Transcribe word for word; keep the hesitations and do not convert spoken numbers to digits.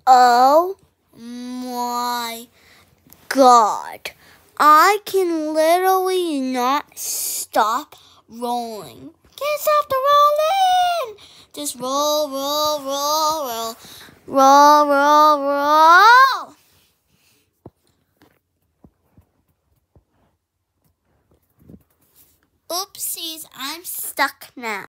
Oh my God. I can literally not stop rolling. Can't stop the rolling. Just roll, roll, roll, roll. Roll, roll, roll. Oopsies, I'm stuck now.